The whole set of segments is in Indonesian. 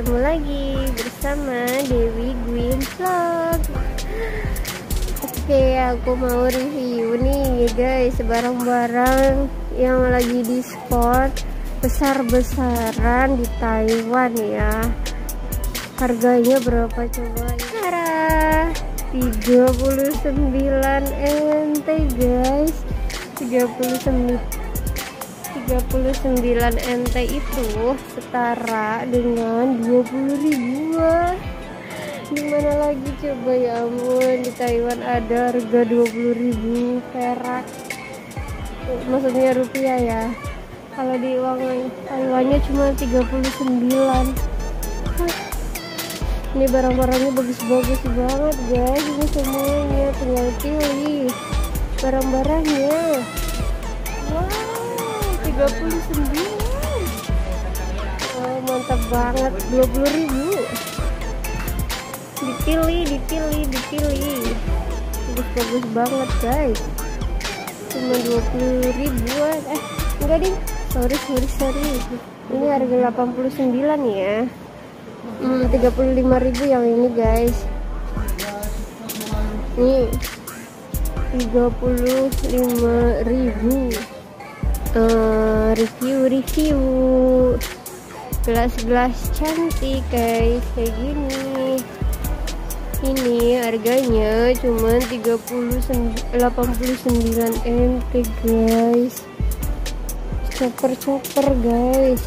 Ketemu lagi bersama Dewi Gwyn Vlog. Oke, aku mau review nih guys, barang-barang yang lagi diskon besar-besaran di Taiwan ya. Harganya berapa coba? Tara, 39 NT guys. 39 NT itu setara dengan 20 ribuan. Dimana lagi coba, ya ampun, di Taiwan ada harga 20.000 perak, maksudnya rupiah ya. Kalau di uang Taiwannya cuma 39. Ini barang-barangnya bagus-bagus banget guys. Ini semuanya tinggal pilih barang-barangnya. Wow, 39. Oh, mantap banget. 20.000. Dipilih. Bagus banget guys. Cuma 20 ribuan. Enggak ding. Sorry. Ini harga 89 ya. 35.000 yang ini guys. Nih 35.000. Review gelas-gelas cantik guys, kayak gini. Ini harganya cuma 89 NT guys. Chopper guys,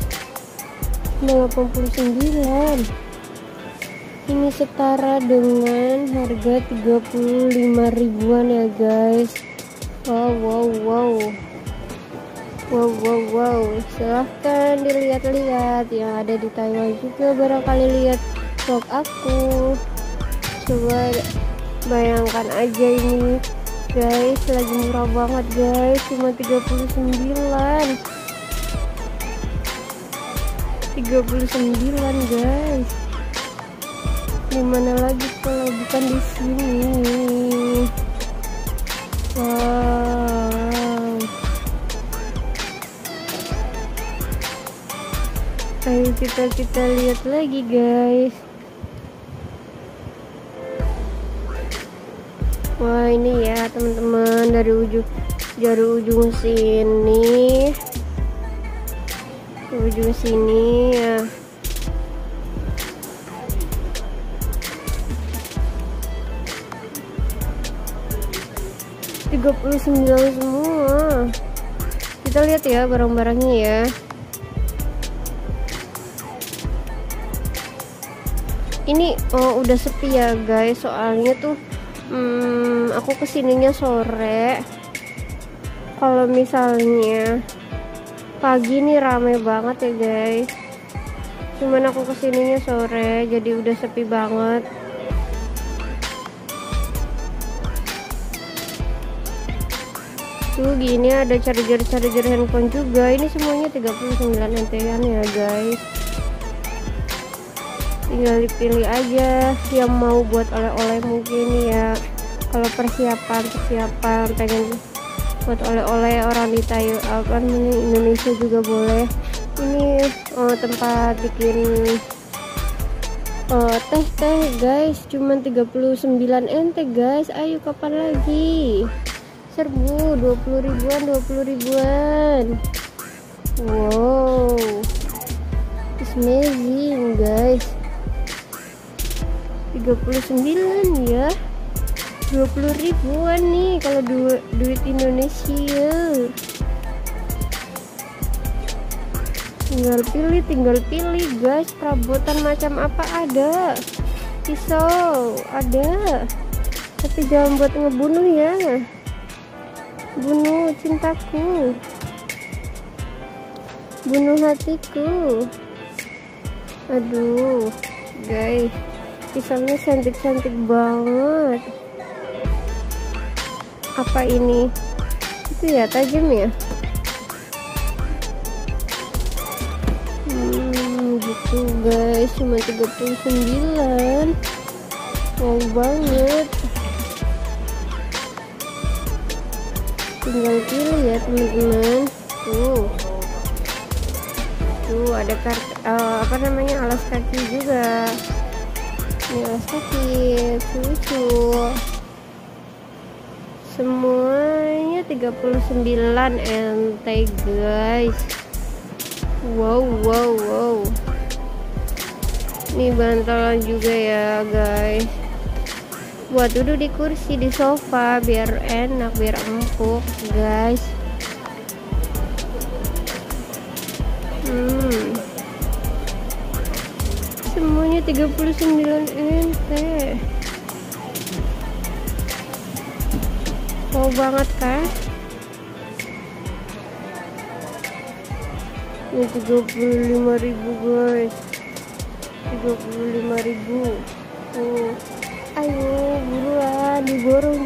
89. Ini setara dengan harga 35 ribuan ya guys. Wow. Silahkan dilihat-lihat yang ada di Taiwan juga, barangkali lihat vlog aku. Coba bayangkan aja ini guys, lagi murah banget guys, cuma 39 guys. Dimana lagi kalau bukan di sini. Wow. Ayo kita lihat lagi guys. Wah, ini ya teman-teman, dari ujung sini ke ujung sini ya. $39 semua. Kita lihat ya barang-barangnya ya. Ini udah sepi ya guys, soalnya tuh aku kesininya sore. Kalau misalnya pagi nih rame banget ya guys, cuman aku kesininya sore jadi udah sepi banget. Tuh gini ada charger handphone juga. Ini semuanya 39 NT-an ya guys. Tinggal dipilih aja yang mau buat oleh-oleh mungkin ya. Kalau persiapan pengen buat oleh-oleh orang di Taiwan, Indonesia juga boleh. Ini tempat bikin teh guys, cuman 39 NT guys. Ayo kapan lagi? Serbu 20 ribuan. Wow, it's amazing guys. 39 ya, 20 ribuan nih kalau duit Indonesia. Tinggal pilih guys. Perabotan macam apa ada, pisau ada, tapi jangan buat ngebunuh ya, bunuh cintaku, bunuh hatiku. Aduh guys, pisaunya cantik banget. Apa ini? Itu ya, tajam ya. Gitu guys, cuma 39. Wow banget. Tinggal pilih ya teman-teman. Tuh tuh ada apa namanya, alas kaki juga. Ini alas kaki lucu, semuanya 39 NT guys. Wow. Ini bantalan juga ya guys, buat duduk di kursi di sofa biar enak, biar empuk guys. Semuanya 39 NT. Mau banget kan? Ini 35.000 guys, 35.000. Ayo buruan, diborong.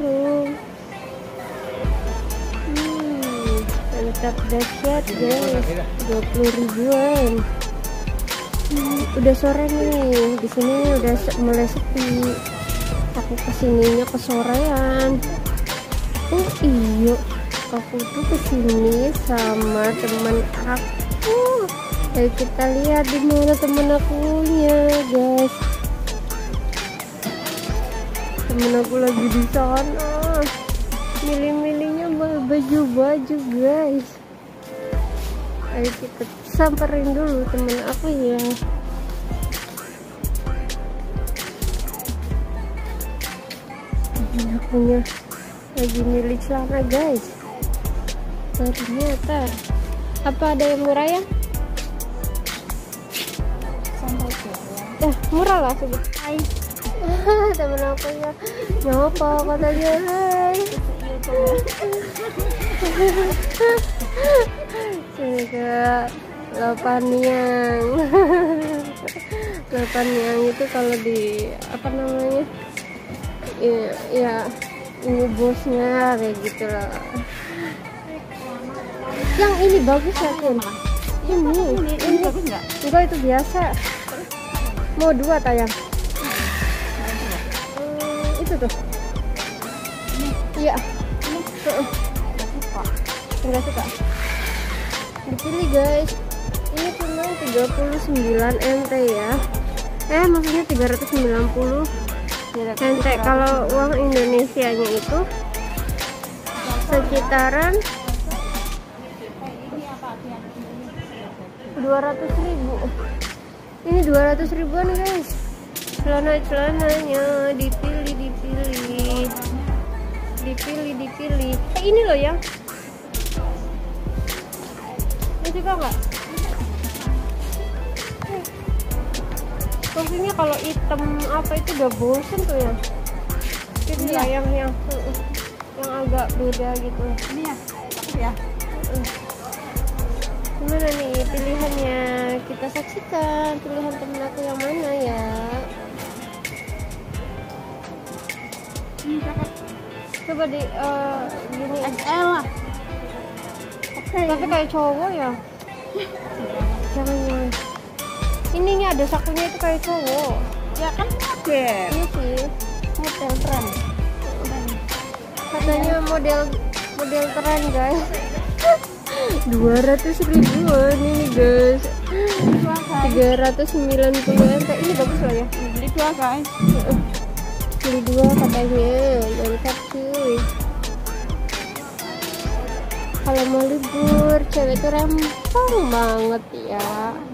Mantap, dahsyat guys, 20 ribuan. Udah sore nih, di sini udah mulai sepi. Aku kesininya kesorean. Oh iya, aku tuh kesini sama teman aku. Ayo kita lihat di mana temen akunya guys. Temen aku lagi di sana, milih-milihnya baju guys. Ayo kita samperin dulu temen aku ya. Temen akunya lagi milih celana guys. Ternyata apa ada yang murah ya? Murah lah sebut. Hai. Temen aku ya nyapa katanya hai. Juga 8 yang 8 yang itu kalau di apa namanya ya ini bosnya kayak gitu loh. Yang ini bagus ya Kim? Ini bagus nggak? Enggak, itu biasa. Mau 2 tayang. Itu tuh. Iya. Enggak suka. Dipilih guys. Ini cuma 39 NT ya. Maksudnya 390 NT. Kalau uang Indonesianya itu sekitaran 200.000. Ini 200 ribuan guys. Celananya dipilih. Ini loh ya. Ini juga enggak? Maksudnya kalau hitam apa itu udah bosen tuh ya. Ini ya yang agak beda gitu. Ini ya. Gimana nih pilihannya? Kita saksikan pilihan temen aku yang mana ya. Coba di gini XL lah. Tapi kayak cowok ya. Jangan. Ininya ada sakunya itu kayak cowok. Ya kan model. Iya sih. Model tren. Katanya model tren guys. 200 ribuan ini guys. 390 NT. Ini bagus lah ya. Beli 2 guys. Beli 2 katanya. Mantap cuy. Kalau mau libur cewek tuh rempong banget ya.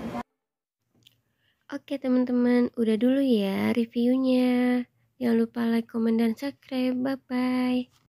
Oke teman-teman, udah dulu ya reviewnya. Jangan lupa like, komen, dan subscribe. Bye bye.